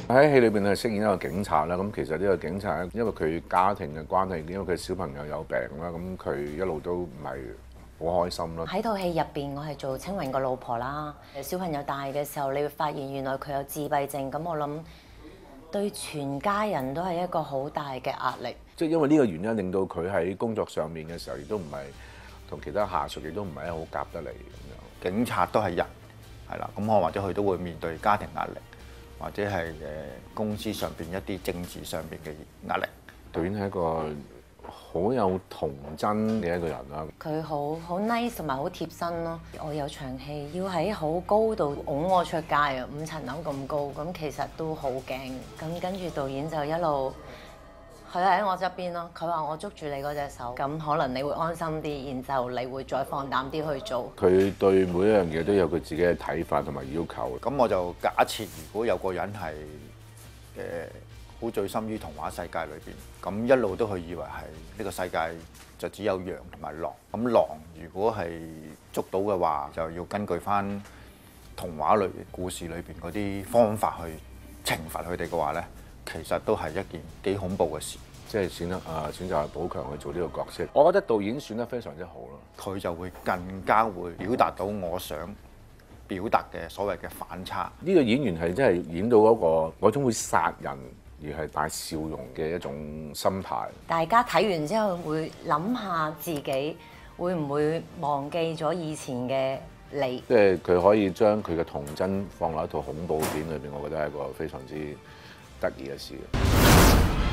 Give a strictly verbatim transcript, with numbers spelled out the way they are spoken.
喺戲裏邊咧飾演一個警察啦，咁其實呢個警察因為佢家庭嘅關係，因為佢小朋友有病啦，咁佢一路都唔係好開心啦。 喺套戲入邊，我係做青雲個老婆啦。小朋友大嘅時候，你會發現原來佢有自閉症，咁我諗對全家人都係一個好大嘅壓力。 即係因為呢個原因，令到佢喺工作上面嘅時候，亦都唔係同其他下屬，亦都唔係好夾得嚟咁樣。 警察都係人，係啦，咁我或者佢都會面對家庭壓力。或者係誒公司上邊一啲政治上邊嘅壓力。 導演係一個好有童真嘅一個人啦。佢好好 nice 同埋好貼身咯。我有場戲要喺好高度拱我出街啊，五層樓咁高，咁其實都好驚。咁跟住導演就一路佢喺我側邊咯。佢話我捉住你嗰隻手，咁可能你會安心啲，然之後你會再放膽啲去做。 佢對每一樣嘢都有佢自己嘅睇法同埋要求。 咁我就假設，如果有個人係誒好醉心於童話世界裏邊，咁一路都去以為係呢個世界就只有羊同埋狼。咁狼如果係捉到嘅話，就要根據翻童話裏故事裏邊嗰啲方法去懲罰佢哋嘅話咧。其實都係一件幾恐怖嘅事， 即係選得啊選擇係寶強去做呢個角色，我覺得導演選得非常之好咯。 佢就會更加會表達到我想表達嘅所謂嘅反差。 呢個演員係真係演到嗰個嗰種會殺人而係帶笑容嘅一種心態。 大家睇完之後會諗下自己會唔會忘記咗以前嘅你？ 即係佢可以將佢嘅童真放落一套恐怖片裏邊，我覺得係一個非常之得意嘅事。